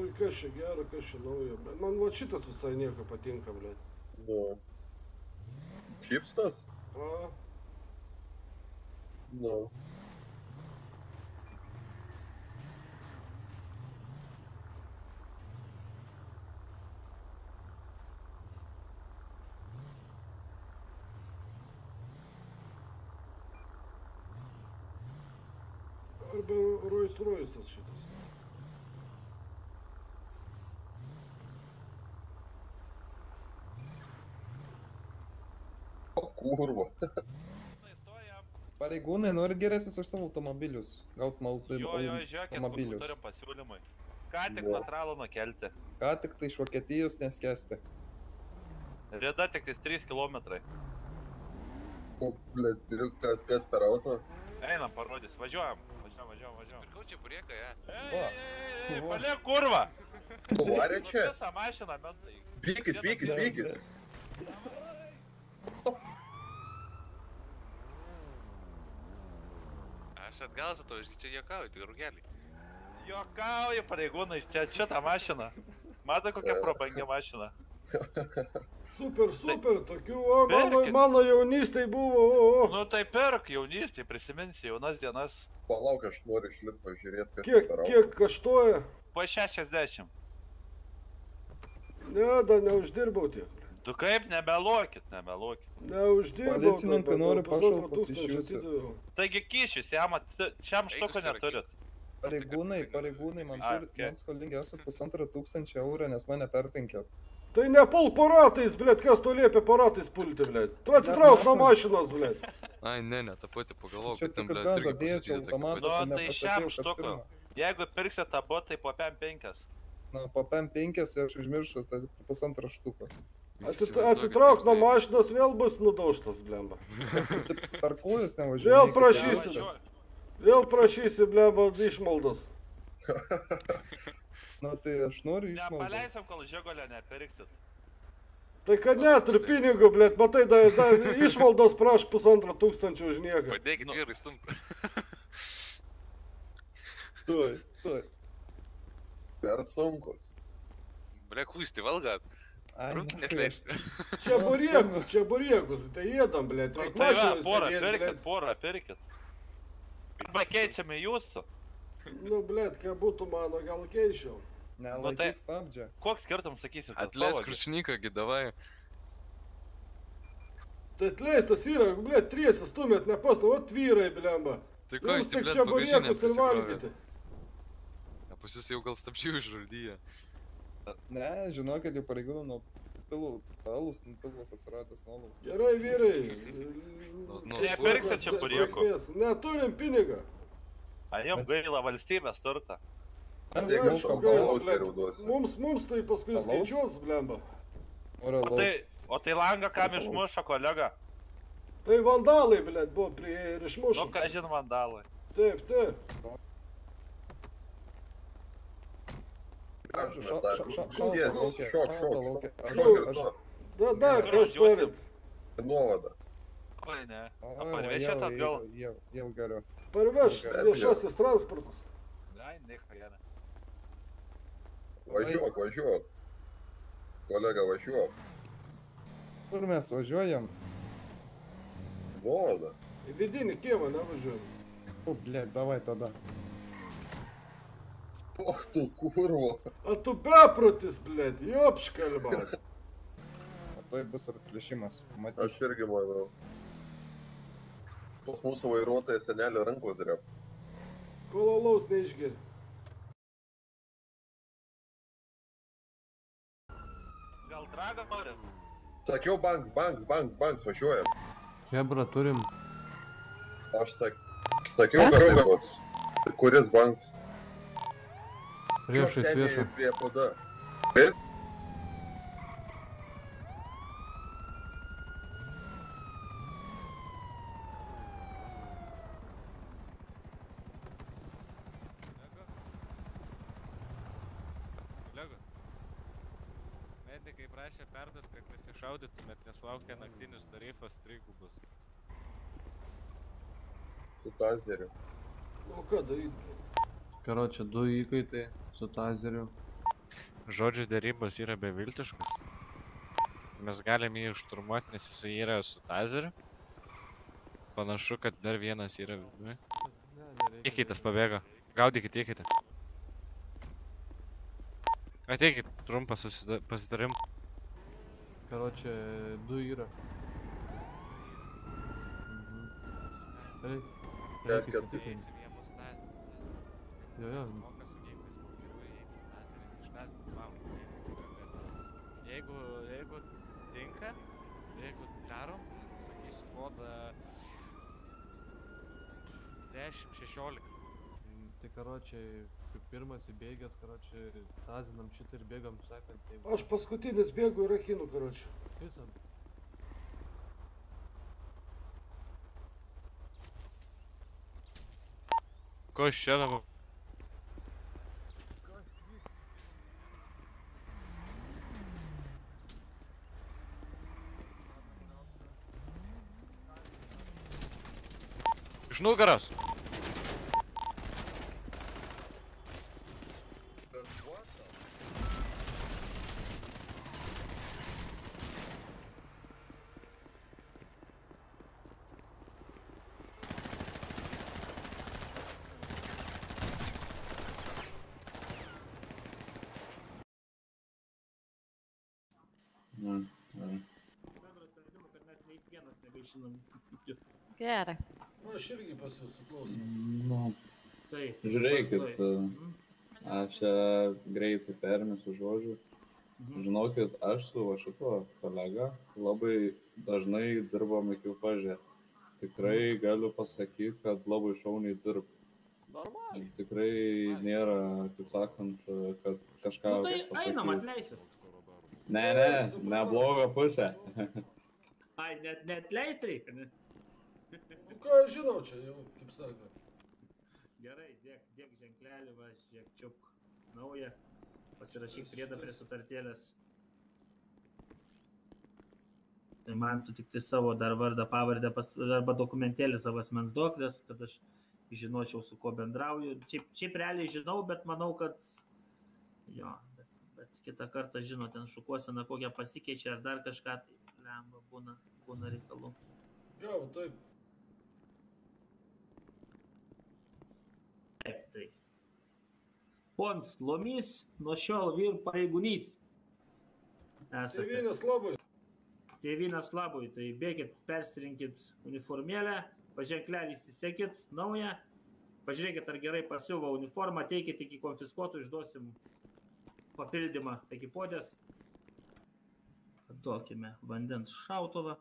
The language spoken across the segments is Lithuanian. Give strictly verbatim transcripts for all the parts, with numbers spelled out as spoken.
kas čia gero, kas čia naujo, bet man va šitas visai nieko patinka, blėt. Nu. Čipstas? A. Nu. Arba Rolls Royce'as šitas. O kurva. Pareigūnai, norit geresnis už savo automobilius? Gaut automobilius. Jo, jo, žiūrėkit, kokių turim pasiūlymai. Ką tik lateralų nukelti. Ką tik tai iš Vokietijos neskesti. Rida tik tais trys kilometrai. O, blėt, kas, kas per auto? Einam, parodys, važiuojam. Važiuojam, važiuojam, važiuojam. Pirkau čia burėką, ja. Ei, ei, ei, paliek kurvą! Nuvarė čia? Visą mašiną, mentai. Vykis, vykis, vykis. Aš atgal su to, aš čia juokauju, tik rūgelį. Juokauju, pareigūnai, čia šitą mašiną. Matai, kokia prabangi mašina. Super, super, tokių, o, mano, mano jaunystėj buvo, o, o. Nu tai perk jaunystėj, prisiminsi jaunas dienas. Palauk, aš noriu išlit pažiūrėti, kas Kiek, per auto. kiek kaštuoja? Po šešiasdešimt. Ne, dar neuždirbau tiek. Tu kaip, nemeluokit, nemeluokit. Neuždirbau, Policininkai nori pašalpos iš jūsų. Taigi kyšius, jam, šiam štuko neturit. Pareigūnai, pareigūnai, man turit, man skolingi esat pusantro tūkstančio eurų, nes mane pertrinkėt. Tai ne pul paratais, blėt, kas to liepia paratais pulti, blėt. Tu atsitrauk nuo mašinos, blėt. Ai, ne, ne, tą patį pagalvojau, Čia kad ten, tik blėt, gazą irgi dėčiau, pasidėti. automatas, Nu, tai tai šiam nepastebėjau, kad štuko. pirma. Jeigu pirksit tą bot, tai po pem penkias. Na, po pem penkias aš užmiršus, tai pusantros štukos. Atsitrauk nuo mašinos, vėl bus nudaužtas, blemba. Parkuojus nevažiuoju. Vėl prašysi, vėl prašysi, blemba, išmaldos. Na, tai aš noriu išmaldos. Nepaleisim, kol žegolę nepirksit. Tai kad neturi pinigų, blėt, matai, da, da, išmaldos praš pusantro tūkstančio už nieką. Padėkit vyrai stumt. Tuoj, tuoj. Per sunkus. Ble, kūsti valgat. Rūkį netleisti. Čia buriekus, čia buriekus, tai jėdam, blėt, reik mašinai Porą, sėdėt, pirkit, blėt. porą, pirkit. Arba keičiame jūsų. Nu, blėt, ką būtų mano, gal keičiau. Nelaikyk stabdžią. Koks skirtum, sakysit? Atleisk kručininką, gidavai. Tai atleistas yra, blėt, triesi stumėt, nepasna, o vyrai, blemba. Tai ko Jums jūs tik tik, čia blėt, buriekus ir pagrindinę valgyti. Pas jūs jau gal stabdžių išžaldyja. Ne, žinokit, jau pareigūnų nuo pilų, talus, nuo pilos atsiradęs nuolus. Gerai, vyrai. Nepirksit čia buriekų. Neturim pinigą. A jums gaila valstybės turtą. Mums, mums tai paskui skaičiuos, blemba. O tai, o tai langą kam išmuša, kolega? Tai vandalai, blėt, buvo prie ir išmuša. Nu, ką žin vandalai. Taip, taip. Aš mes dar, šok, šok, šok. Da, da, kas turit? Nuovada. Oi, ne. O parvešėt atgal? Jau, jau galiu. Parveš viešasis transportas. Ai, nieko, jie ne. Važiuok, važiuok. Kolega, važiuok. Kur mes važiuojam? Nuovada. Į vidinį kiemą nevažiuojam. O, blėt, davai tada. Och tu, kurvo. A tu beprotis, blėt, jopškalba. O tai bus atplėšimas, Aš matysiu. irgi manau. Tos mūsų vairuotojas senelio rankos drep. Kol alaus neišgeri. Gal dragą norit? Sakiau, banks, banks, banks, banks, važiuojam. Hebra, turim. Aš sak... sakiau, kad tai bus. Kuris banks? Priešais, priešai. Prie pada. Vis? Kolega, medikai prašė perduot, kad nesišaudytumėt, nes laukia naktinis tarifas trigubas. Su tazeriu. O ką daryti? Karočią, du įkaitai su tazeriu. Žodžiu, dėrybos yra beviltiškas. Mes galime jį užturmuoti, nes jisai yra su tazeriu. Panašu, kad dar vienas yra viduje. Įkaitas pabėgo. Gaudykit įkaitą. Ateikit, trumpą pasitarim. Короче, du yra. Gerai. Tęskit. Jo, jo. Jeigu, jeigu tinka, jeigu darom, sakysiu kodą dešimt šešiolika. Tai, короче, kaip pirmas įbėgęs, короче, tazinam šitą ir bėgam sekant. Tai Aš paskutinis bėgu ir akinu, karoči. visam. Ko iš čia dabar? Iš nugaros. Mm, mm. Gerai. Aš irgi pas jūs suklausiu. Nu, Taip. žiūrėkit, Mhm. aš čia greitai permėsiu žodžių. Mhm. Žinokit, aš su va šituo kolega labai dažnai dirbam ekipaže. Tikrai galiu pasakyti, kad labai šauniai dirb. Normaliai. Tikrai nėra, kaip sakant, kad kažką... Nu, tai pasakyt. einam, atleisiu. Ne, ne, ne bloga pusė. Ai, net, net leist reikia, ne? Nu ką aš žinau čia jau, kaip sako. Gerai, dėk, dėk ženklelį, va, žiūrėk, čiupk naują. Pasirašyk priedą prie sutartėlės. Tai man tu tik tai savo dar vardą, pavardę, pas, arba dokumentėlį savo asmens duoklės, kad aš žinočiau, su kuo bendrauju. Šiaip, šiaip realiai žinau, bet manau, kad... Jo, bet, bet kitą kartą žino, ten šukuosena kokią pasikeičia ar dar kažką, tai lemba, būna, būna reikalų. Gavo, taip. Taip, tai. Pons Lomys, nuo šiol vyr pareigūnys. Esate. Tėvynės labai. Tėvynės labui, tai bėkit, persirinkit uniformėlę, paženklelį įsisekit naują, pažiūrėkit, ar gerai pasiuvo uniformą, teikit iki konfiskuotų, išduosim papildymą ekipuotės. Duokime vandens šautuvą.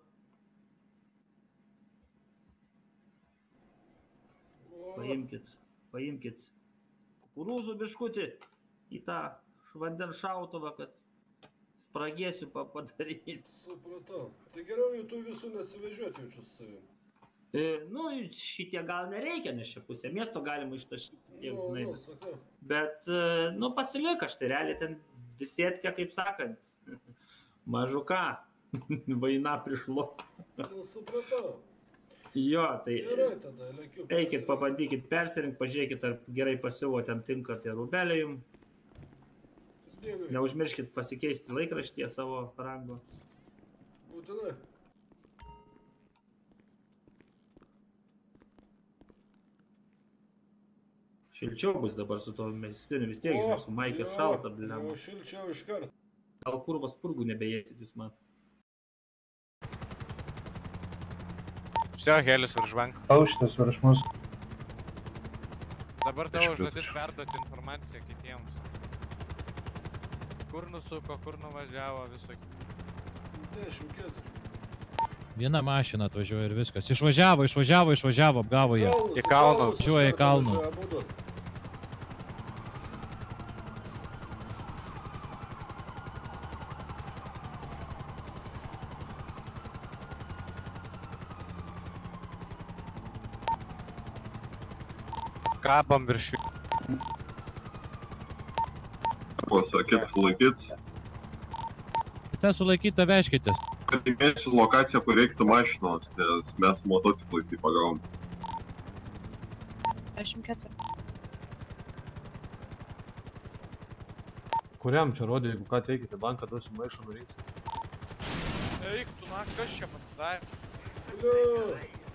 Paimkit, paimkit kukurūzų biškutį į tą vandens šautuvą, kad spragėsiu padaryti. Supratau. Tai geriau jų tų visų nesivežiuoti jaučiu su savim. E, nu, šitie gal nereikia, nes čia pusę miesto galima ištašyti. Tiek, Nu, žinai. nu, sakau. Bet, e, nu, pasilik, aš tai realiai ten disėtkė, kaip sakant, mažuką, vaina prišlo. Nu, supratau. Jo, tai Gerai tada, lekiu. eikit, pabandykit persirinkti, pažiūrėkit, ar gerai pasiuvo ten tinka tie rūbeliai jums. Dėkui. Neužmirškit pasikeisti laikraštyje savo rango. Būtinai. Šilčiau bus dabar su to mestiniu, vis tiek, žinai, su maikė jo, šalta, blem. Jau šilčiau iš karto. Gal kurvas purgų nebejėsit jūs man. Все, Helis virš banko. Auštas virš mūsų. Dabar tavo užduotis perduoti informaciją kitiems. Kur nusuko, kur nuvažiavo, visokių. dešimt keturi. Viena mašina atvažiuoja ir viskas. Išvažiavo, išvažiavo, išvažiavo, apgavo ją. Į kalnus, važiuoja į kalnų. Kabam virš. Pasakėt, sulaikyt. Ten sulaikyta, vežkitės. Patikėsiu lokaciją, kur reiktų mašinos, nes mes motociklais jį pagavom. dešimt keturi. Kuriam čia rodė, jeigu ką teikite, banką duosiu maišą nurinksi. Eik, tu na, kas čia pasidarė? Liu.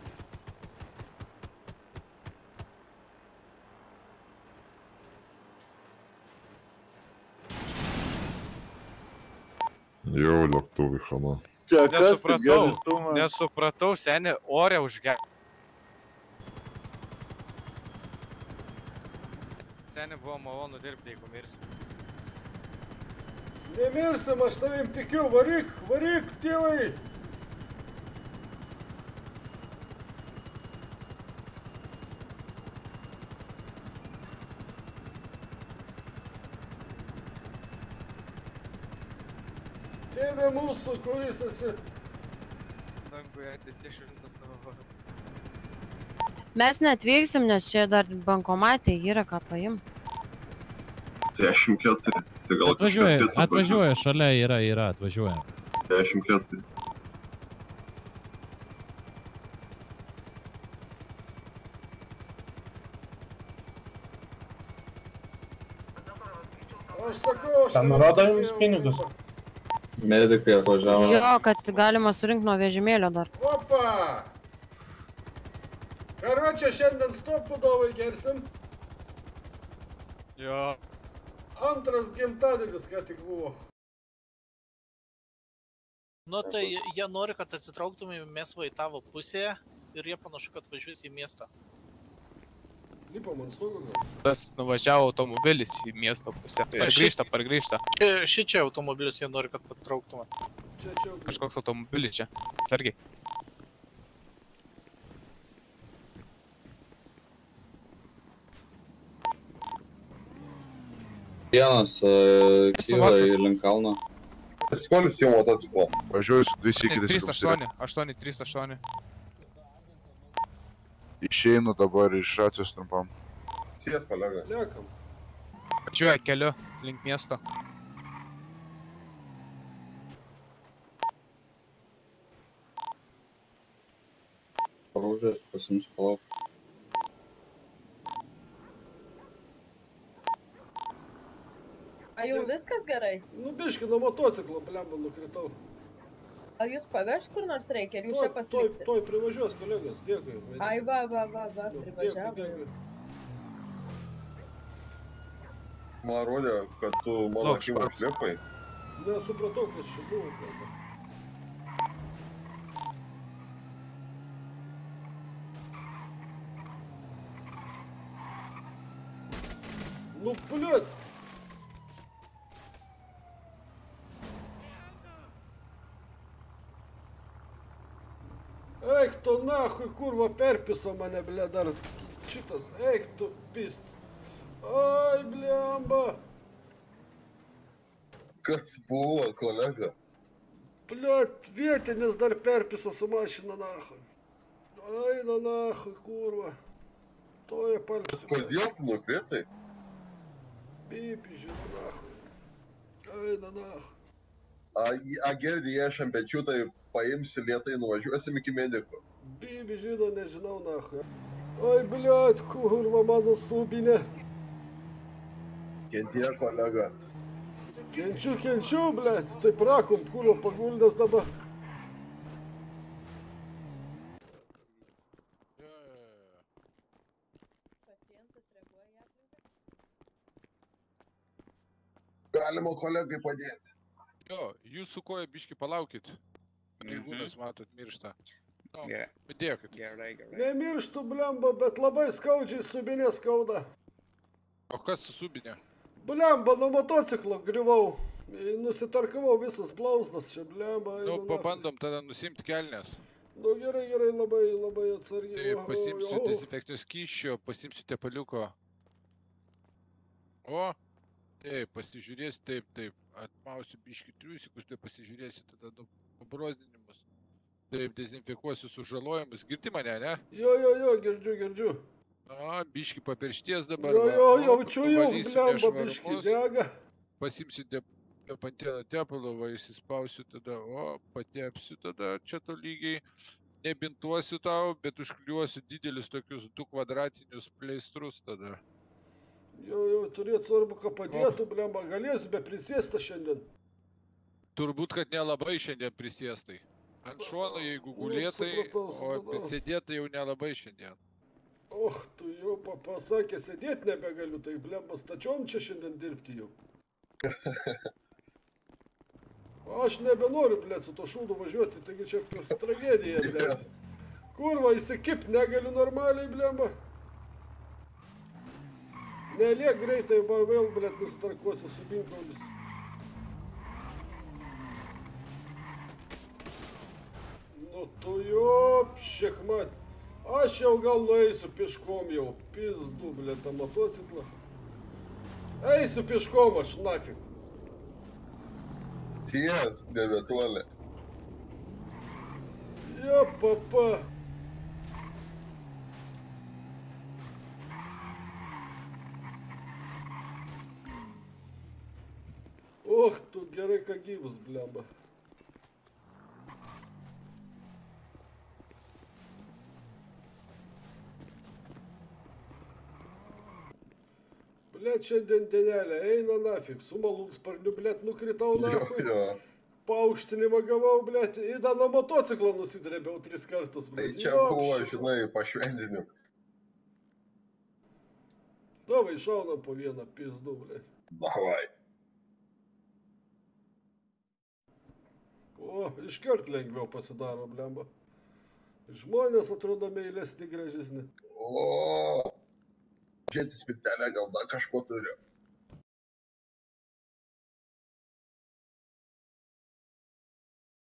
Jau lėktuvai, Hana. Nesupratau, nesupratau, seni, ore užger. Seni, buvo malonu dirbti, jeigu mirsi. Nemirsim, aš tavim tikiu, varyk, varyk, tėvai. Tėve mūsų, kuris esi. Danguje tiesiai šventas tavo vardas. Mes neatvyksim, nes čia dar bankomatė yra ką paim. dešimt keturi. Tai gal Atvažiuoja, kažkas kitas atvažiuoja, šalia yra, yra, atvažiuoja. važiuos. dešimt keturi. Aš sakau, aš... Ten nurodo jums pinigus. Medikai atvažiavo. Jo, kad galima surinkti nuo vežimėlio dar. Opa! Karočią šiandien stopų dovai gersim. Jo. Antras gimtadienis ką tik buvo. Nu tai jie nori, kad atsitrauktumėmės va į tavo pusėje ir jie panašu, kad važiuos į miestą. Lipam ant stogo gal? Tas nuvažiavo automobilis į miesto pusę. Pargrįžta, pargrįžta. Ši čia automobilis jie nori, kad patrauktume. Čia, čia. Kažkoks automobilis čia. Sargiai. Vienas uh, kyla į link kalno. Skolis jau motociklą. Važiuoju su dvi sykį trys aštuoni, aštuoni, trys aštuoni. Išeinu dabar iš racijos trumpam. Sės, kolega. Liekam. Važiuoja keliu link miesto. Parūžęs, pasims palauk. Ar jums viskas gerai? Nu, biški nuo motociklo, blemba, nukritau. Ar jūs paveš kur nors reikia, ar jūs čia pasiliksit? Toj privažiuos, kolegos, dėkui. Ai, va, va, va, va, privažiavo. Man rodė, kad tu mano akimą atliepai. Nesupratau, kas čia buvo. Kalba. Nu, блядь! Eik tu nahui, kurva, perpiso mane, ble, dar šitas, eik tu pist. Ai, blemba. Kas buvo, kolega? Блядь, vietinis dar perpiso su mašina, nahui. Aina, nahui, kurva. Toje palpsiu. Kodėl tu nukritai? Bibi, žinau, nahui. Aina, nahui. A, a girdi, aš ant pečių, tai paimsi lietai, nuvažiuosim iki mediko. Bibi, žinau, nežinau, nahui. Ai, блядь, kurva, mano subinė. Kentie, kolega. Kenčiu, kenčiu, блядь, taip rakom, kurva, paguldęs dabar. Galima kolegai padėti. Jo, jūs su koja biški palaukit. Pareigūnas, matot, miršta. Nu, padėkit. Nemirštu, blemba, bet labai skaudžiai subinė skauda. O kas su subinė? Blemba, nuo motociklo griuvau. Nusitarkavau visas blauzdas čia, blemba. Nu, pabandom tada nusimti kelnes. Nu, gerai, gerai, labai, labai atsargiai. Tai pasimsiu dezinfekcijos skysčio, pasimsiu tepaliuko. O, taip, pasižiūrėsi, taip, taip. Atmausiu biški triusikus, tai pasižiūrėsi tada nu, pabrozdinimus. Taip, dezinfekuosiu sužalojimus. Girdi mane, ne? Jo, jo, jo, girdžiu, girdžiu. A, biški papiršties dabar. Jo, jo, jaučiu jau, blemba, biški dega. Pasimsiu depantėną tepalą, va, įsispausiu tada, o, patepsiu tada čia to lygiai. Nebintuosiu tau, bet užkliuosiu didelius tokius du kvadratinius pleistrus tada. Jau, jau, turėt svarbu, ką padėtų, blemba, galėsiu be prisėsti šiandien. Turbūt, kad nelabai šiandien prisėstai. Ant šono, jeigu Nu, gulėtai, supratau, o supratau. prisėdėtai jau nelabai šiandien. Och, tu jau pa- pasakė, sėdėti nebegaliu, tai blemba, stačiom čia šiandien dirbti jau. Aš nebenoriu, blėt, su to šūdu važiuoti, taigi čia plus tragedija, blėt. Kurva, įsikipt negaliu normaliai, blemba. Neliek greitai, va vėl, blėt, nusitarkuosi su binkaulis. Nu tu jo, šekmat. Aš jau gal nueisiu pieškom jau. Pizdu, blėt, tą motociklą. Eisiu pieškom aš, nafig. Ties, nebetoli. Jo, papa. Och, tu gerai, ką gyvus, blemba. Blet, šiandien dienelė, eina nafig, su malūnsparniu, blet, nukritau Jo, nafig. jo. Paaukštinimą gavau, blet, į tą nuo motociklo nusidrėbiau tris kartus, Tai blet. čia Jo, buvo, pš- žinai, pašventinimas. Davai, šaunam po vieną pizdu, blet. Davai. O, iškart lengviau pasidaro, blemba. Žmonės atrodo meilesni, gražesni. O, žiūrėti spintelę gal dar kažko turiu.